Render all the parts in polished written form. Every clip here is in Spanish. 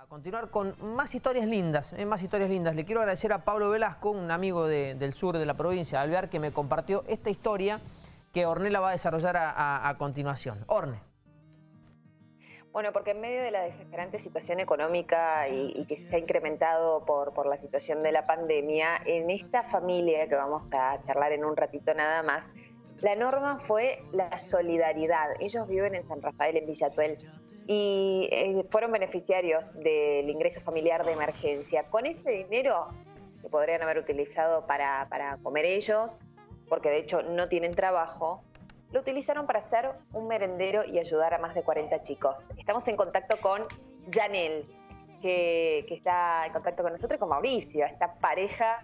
Continuar con más historias lindas, más historias lindas. Le quiero agradecer a Pablo Velasco, un amigo del sur de la provincia de Alvear, que me compartió esta historia que Ornella va a desarrollar a continuación. Orne. Bueno, porque en medio de la desesperante situación económica y que se ha incrementado por la situación de la pandemia, en esta familia que vamos a charlar en un ratito nada más, la norma fue la solidaridad. Ellos viven en San Rafael, en Villa Tuel, y fueron beneficiarios del ingreso familiar de emergencia. Con ese dinero que podrían haber utilizado para comer ellos, porque de hecho no tienen trabajo, lo utilizaron para hacer un merendero y ayudar a más de 40 chicos. Estamos en contacto con Janel, que está en contacto con nosotros, y con Mauricio, esta pareja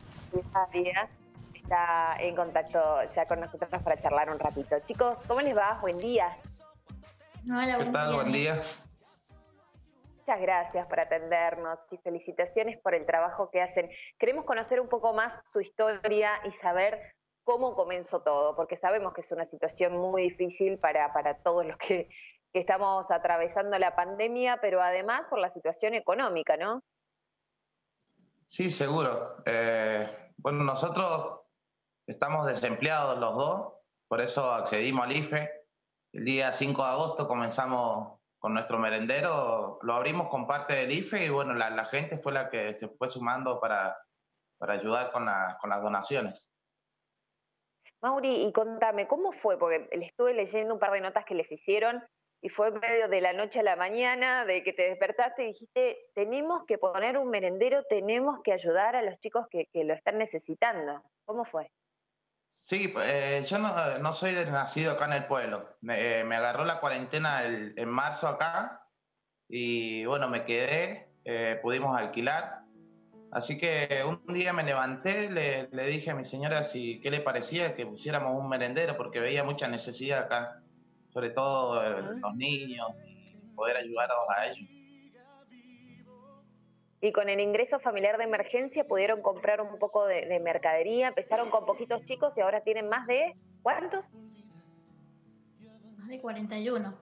está en contacto ya con nosotros para charlar un ratito. Chicos, ¿cómo les va? Buen día. Hola, ¿Qué tal? Buen día. Muchas gracias por atendernos y felicitaciones por el trabajo que hacen. Queremos conocer un poco más su historia y saber cómo comenzó todo, porque sabemos que es una situación muy difícil para todos los que estamos atravesando la pandemia, pero además por la situación económica, ¿no? Sí, seguro. Bueno, nosotros estamos desempleados los dos, por eso accedimos al IFE. El día 5 de agosto comenzamos con nuestro merendero, lo abrimos con parte del IFE y bueno, la gente fue la que se fue sumando para ayudar con las donaciones. Mauri, y contame, ¿cómo fue? Porque le estuve leyendo un par de notas que les hicieron y fue en medio de la noche a la mañana, de que te despertaste y dijiste, tenemos que poner un merendero, tenemos que ayudar a los chicos que lo están necesitando. ¿Cómo fue? Sí, yo no soy nacido acá en el pueblo. Me agarró la cuarentena en marzo acá y bueno, me quedé, pudimos alquilar. Así que un día me levanté, le dije a mi señora qué le parecía que pusiéramos un merendero porque veía mucha necesidad acá, sobre todo los niños y poder ayudarlos a ellos. Y con el ingreso familiar de emergencia pudieron comprar un poco de mercadería, empezaron con poquitos chicos y ahora tienen más de, ¿cuántos? Más de 41.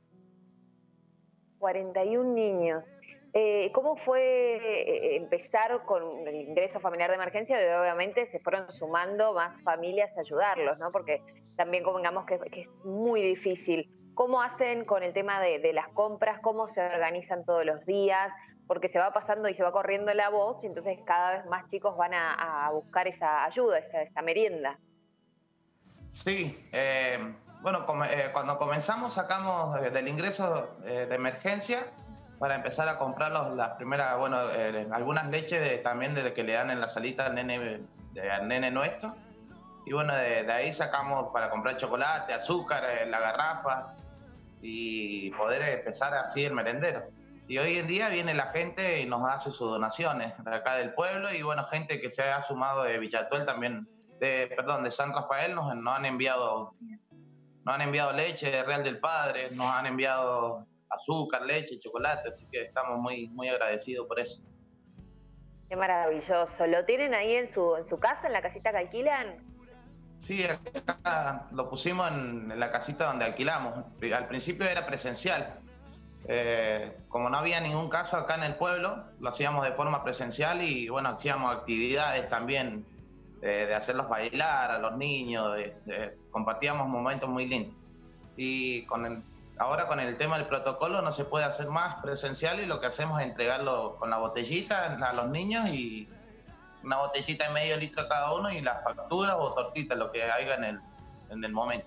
41 niños. ¿Cómo fue empezar con el ingreso familiar de emergencia? Y obviamente se fueron sumando más familias a ayudarlos, ¿no? Porque también convengamos que es muy difícil. ¿Cómo hacen con el tema de las compras? ¿Cómo se organizan todos los días? Porque se va pasando y se va corriendo la voz y entonces cada vez más chicos van a buscar esa ayuda, esa merienda. Sí, bueno, cuando comenzamos sacamos del ingreso de emergencia para empezar a comprar las primeras, bueno, algunas leches también de que le dan en la salita al nene nuestro. Y bueno, de ahí sacamos para comprar chocolate, azúcar, la garrafa y poder empezar así el merendero. Y hoy en día viene la gente y nos hace sus donaciones de acá del pueblo y bueno, gente que se ha sumado de Villa Tuel también, de San Rafael nos han enviado leche de Real del Padre, nos han enviado azúcar, leche, chocolate, así que estamos muy, muy agradecidos por eso. Qué maravilloso. ¿Lo tienen ahí en su casa, en la casita que alquilan? Sí, acá lo pusimos en la casita donde alquilamos. Al principio era presencial. Como no había ningún caso acá en el pueblo, lo hacíamos de forma presencial y bueno, hacíamos actividades también de hacerlos bailar a los niños, compartíamos momentos muy lindos. Y ahora con el tema del protocolo no se puede hacer más presencial y lo que hacemos es entregarlo con la botellita a los niños y una botellita de medio litro cada uno y las facturas o tortitas, lo que haya en el momento.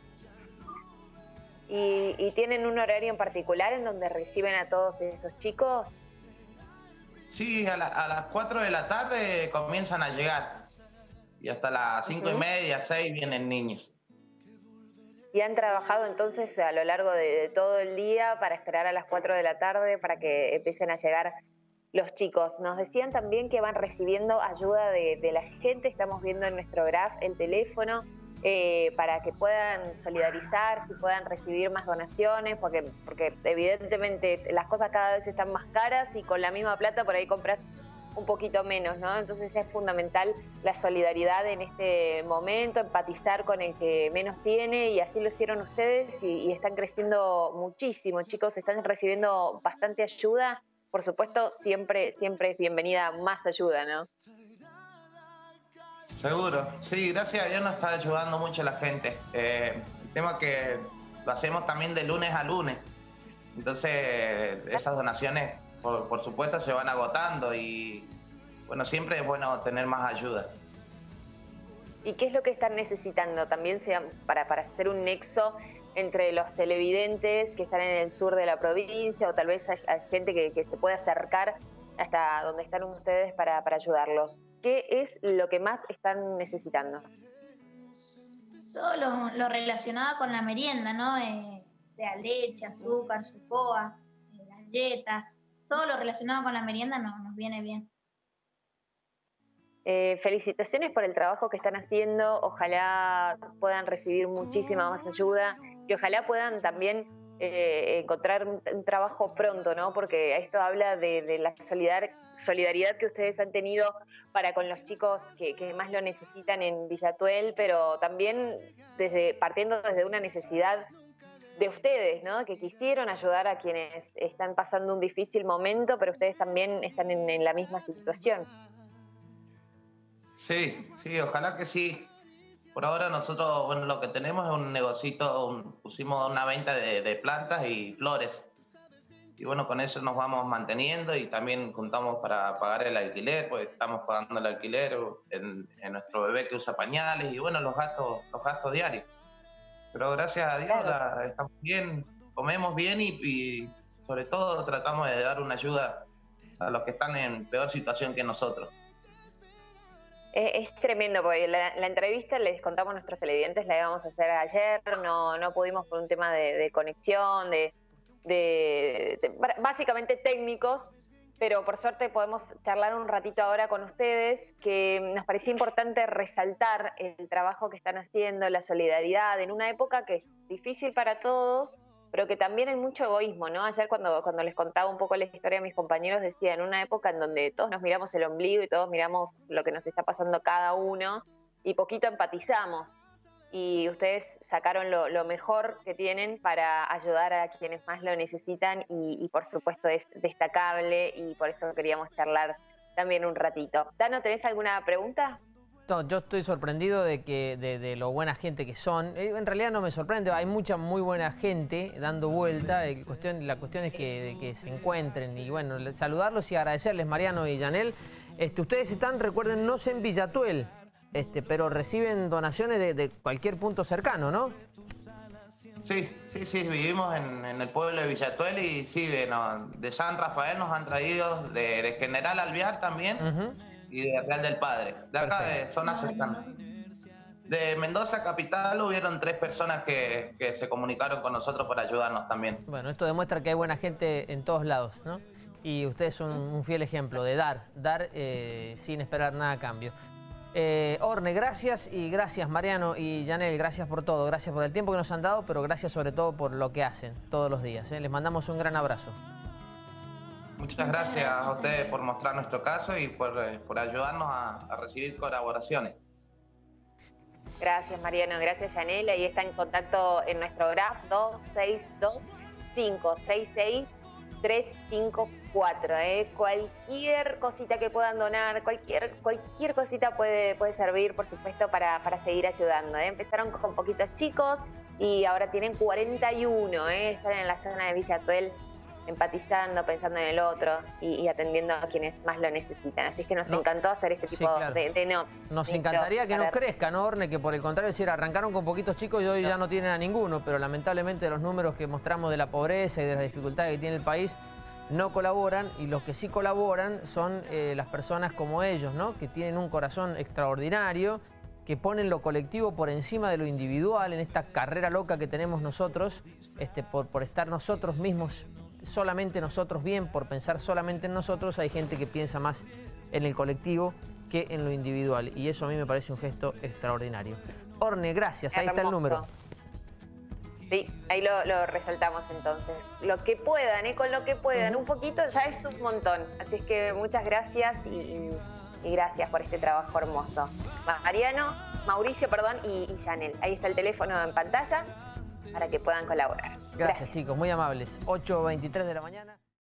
¿Y tienen un horario en particular en donde reciben a todos esos chicos? Sí, a las 4 de la tarde comienzan a llegar y hasta las 5:30, 6 vienen niños. ¿Y han trabajado entonces a lo largo de todo el día para esperar a las 4 de la tarde para que empiecen a llegar los chicos? Nos decían también que van recibiendo ayuda de la gente, estamos viendo en nuestro graph el teléfono, para que puedan solidarizar, si puedan recibir más donaciones, porque evidentemente las cosas cada vez están más caras y con la misma plata por ahí compras un poquito menos, ¿no? Entonces es fundamental la solidaridad en este momento, empatizar con el que menos tiene y así lo hicieron ustedes y están creciendo muchísimo, chicos, están recibiendo bastante ayuda. por supuesto, siempre es bienvenida más ayuda, ¿no? Seguro, sí, gracias a Dios nos está ayudando mucho la gente. El tema es que lo hacemos también de lunes a lunes, entonces esas donaciones por supuesto se van agotando y bueno, siempre es bueno tener más ayuda. ¿Y qué es lo que están necesitando? También para hacer un nexo entre los televidentes que están en el sur de la provincia o tal vez hay gente que se puede acercar hasta donde están ustedes para ayudarlos. ¿Qué es lo que más están necesitando? Todo lo relacionado con la merienda, ¿no? Sea leche, azúcar, chocoa, galletas, todo lo relacionado con la merienda nos viene bien. Felicitaciones por el trabajo que están haciendo, ojalá puedan recibir muchísima más ayuda y ojalá puedan también encontrar un trabajo pronto, ¿no? Porque esto habla de la solidaridad que ustedes han tenido para con los chicos que más lo necesitan en Villa Tuel, pero también partiendo desde una necesidad de ustedes, ¿no? Que quisieron ayudar a quienes están pasando un difícil momento, pero ustedes también están en la misma situación. Sí, ojalá que sí. Por ahora nosotros, bueno, lo que tenemos es un negocito, pusimos una venta de plantas y flores. Y bueno, con eso nos vamos manteniendo y también contamos para pagar el alquiler, pues estamos pagando el alquiler en nuestro bebé que usa pañales y bueno, los gastos diarios. Pero gracias a Dios estamos bien, comemos bien y sobre todo tratamos de dar una ayuda a los que están en peor situación que nosotros. Es tremendo, porque la entrevista, les contamos a nuestros televidentes, la íbamos a hacer ayer, no pudimos por un tema de conexión, básicamente técnicos, pero por suerte podemos charlar un ratito ahora con ustedes, que nos parecía importante resaltar el trabajo que están haciendo, la solidaridad, en una época que es difícil para todos, pero que también hay mucho egoísmo, ¿no? Ayer cuando les contaba un poco la historia a mis compañeros, decía, en una época en donde todos nos miramos el ombligo y todos miramos lo que nos está pasando cada uno y poquito empatizamos. Y ustedes sacaron lo mejor que tienen para ayudar a quienes más lo necesitan y por supuesto es destacable y por eso queríamos charlar también un ratito. Dano, ¿tenés alguna pregunta? No, yo estoy sorprendido de lo buena gente que son. En realidad no me sorprende, hay mucha muy buena gente dando vuelta. La cuestión es que se encuentren y bueno, saludarlos y agradecerles, Mariano y Yanel. Ustedes están, recuerden, no en Villa Tuel, pero reciben donaciones de cualquier punto cercano, ¿no? Sí, vivimos en el pueblo de Villa Tuel y sí, de San Rafael nos han traído, de General Alvear también. Y de Real del Padre, de acá. Perfecto. De zonas cercanas. De Mendoza capital hubieron 3 personas que se comunicaron con nosotros para ayudarnos también. Bueno, esto demuestra que hay buena gente en todos lados, ¿no? Y ustedes son un fiel ejemplo de dar sin esperar nada a cambio. Orne, gracias y gracias Mariano y Yanel, gracias por todo, gracias por el tiempo que nos han dado, pero gracias sobre todo por lo que hacen todos los días. Les mandamos un gran abrazo. Muchas gracias a ustedes por mostrar nuestro caso y por ayudarnos a recibir colaboraciones. Gracias Mariano, gracias Yanel. Ahí está en contacto en nuestro graph 262-566-354. Cualquier cosita que puedan donar, cualquier cosita puede servir, por supuesto, para seguir ayudando. Empezaron con poquitos chicos y ahora tienen 41. Están en la zona de Villa Tuel, empatizando, pensando en el otro y atendiendo a quienes más lo necesitan. Así es que nos encantó hacer este tipo de notas. Nos encantaría que no crezca, ¿no, Orne? Que por el contrario, decir, arrancaron con poquitos chicos y hoy ya no tienen a ninguno, pero lamentablemente los números que mostramos de la pobreza y de las dificultades que tiene el país no colaboran, y los que sí colaboran son las personas como ellos, ¿no? Que tienen un corazón extraordinario, que ponen lo colectivo por encima de lo individual en esta carrera loca que tenemos nosotros, por estar nosotros mismos, solamente nosotros bien, por pensar solamente en nosotros. Hay gente que piensa más en el colectivo que en lo individual, y eso a mí me parece un gesto extraordinario. Orne, gracias, ahí está el número. Sí, ahí lo resaltamos entonces. Lo que puedan, con lo que puedan, un poquito ya es un montón. Así es que muchas gracias y gracias por este trabajo hermoso. Mauricio, y Yanel. Ahí está el teléfono en pantalla para que puedan colaborar. Gracias chicos, muy amables. 8:23 de la mañana.